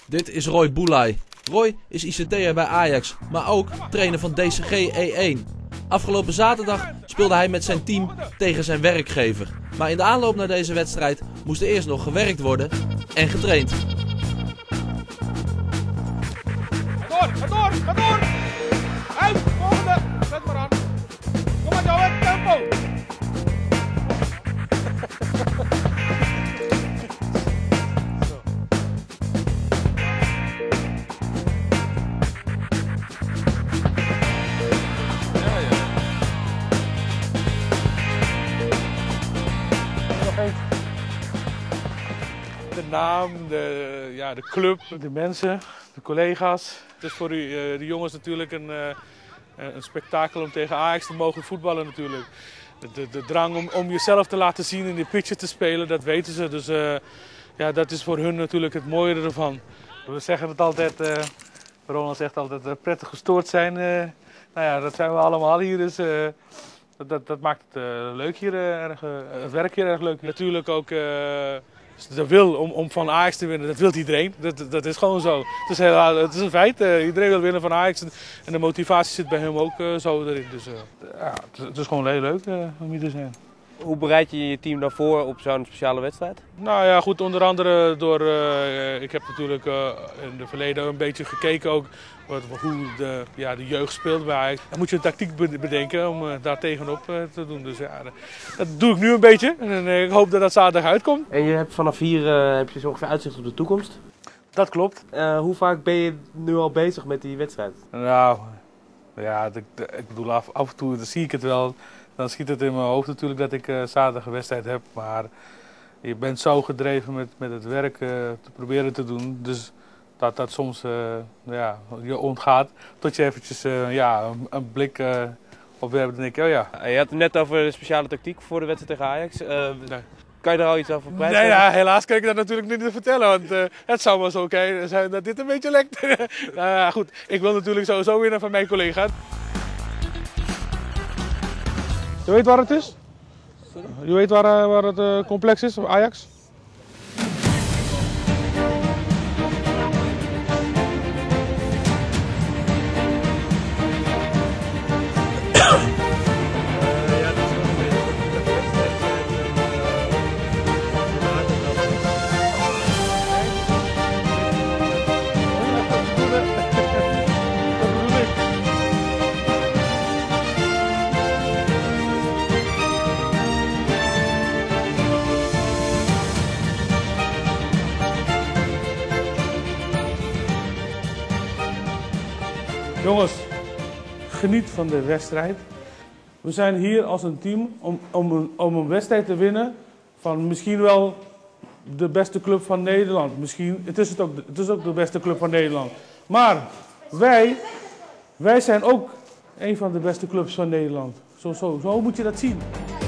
Dit is Roy Boulay. Roy is ICT'er bij Ajax, maar ook trainer van DCG E1. Afgelopen zaterdag speelde hij met zijn team tegen zijn werkgever. Maar in de aanloop naar deze wedstrijd moest er eerst nog gewerkt worden en getraind. Ga door! Uit! Volgende! Zet maar aan. Kom maar Johan, tempo! De naam, de club, de mensen, de collega's. Het is voor de jongens natuurlijk een spektakel om tegen Ajax te mogen voetballen natuurlijk. De drang om jezelf te laten zien in die pitcher te spelen, dat weten ze. Dus ja, dat is voor hun natuurlijk het mooie ervan. We zeggen het altijd, Ronald zegt altijd, prettig gestoord zijn. Nou ja, dat zijn we allemaal hier, dus dat maakt het leuk hier, het werk hier erg leuk. Natuurlijk ook de wil om van Ajax te winnen, dat wil iedereen. Dat is gewoon zo. Het is een feit, iedereen wil winnen van Ajax en de motivatie zit bij hem ook zo erin. Dus ja, het is gewoon heel leuk om hier te zijn. Hoe bereid je je team dan voor op zo'n speciale wedstrijd? Nou ja, goed, onder andere door, ik heb natuurlijk in het verleden een beetje gekeken ook hoe de jeugd speelt bij Ajax. Dan moet je een tactiek bedenken om daar tegenop te doen. Dus ja, dat doe ik nu een beetje en ik hoop dat dat zaterdag uitkomt. En je hebt vanaf hier heb je zo ongeveer uitzicht op de toekomst? Dat klopt. Hoe vaak ben je nu al bezig met die wedstrijd? Nou, ja, ik bedoel af en toe zie ik het wel. Dan schiet het in mijn hoofd natuurlijk dat ik zaterdag een wedstrijd heb. Maar je bent zo gedreven met het werk te proberen te doen. Dus dat soms ja, je ontgaat. Tot je eventjes een blik op hebt en denk je, oh ja. Je had het net over de speciale tactiek voor de wedstrijd tegen Ajax. Nee. Kan je er al iets over kwijt? Nee, ja, helaas kan ik dat natuurlijk niet vertellen. Want het zou wel zo oké zijn dat dit een beetje lekt. Nou goed, ik wil natuurlijk sowieso winnen van mijn collega's. Je weet waar het is? Sorry? Je weet waar het complex is, Ajax? Jongens, geniet van de wedstrijd. We zijn hier als een team om een wedstrijd te winnen van misschien wel de beste club van Nederland. Misschien, het is ook de beste club van Nederland. Maar wij zijn ook een van de beste clubs van Nederland. Zo moet je dat zien.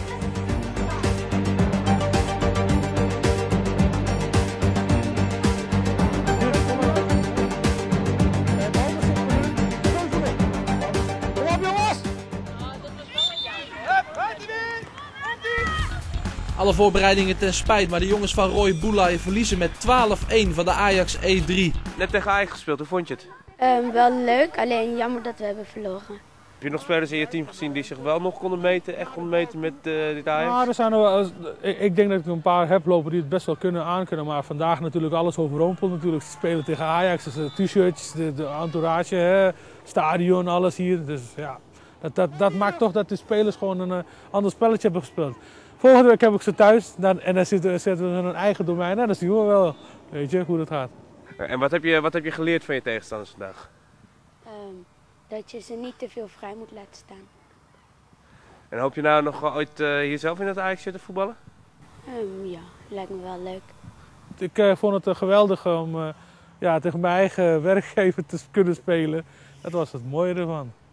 Alle voorbereidingen ten spijt, maar de jongens van Roy Boulay verliezen met 12-1 van de Ajax E3. Net tegen Ajax gespeeld, hoe vond je het? Wel leuk, alleen jammer dat we hebben verloren. Heb je nog spelers in je team gezien die zich wel nog konden meten, echt konden meten met dit Ajax? Nou, er zijn er wel, ik denk dat ik een paar heb lopen die het best wel aankunnen. Maar vandaag natuurlijk alles overrompeld natuurlijk. Ze spelen tegen Ajax, dus de t-shirts, de entourage, hè, stadion, alles hier. Dus ja, dat maakt toch dat de spelers gewoon een ander spelletje hebben gespeeld. Volgende week heb ik ze thuis en dan zetten we hun eigen domein en dan zien we wel, weet je, hoe dat gaat. En wat heb je geleerd van je tegenstanders vandaag? Dat je ze niet te veel vrij moet laten staan. En hoop je nou nog ooit hier zelf in het Ajax te voetballen? Ja, lijkt me wel leuk. Ik vond het geweldig om tegen mijn eigen werkgever te kunnen spelen. Dat was het mooie ervan.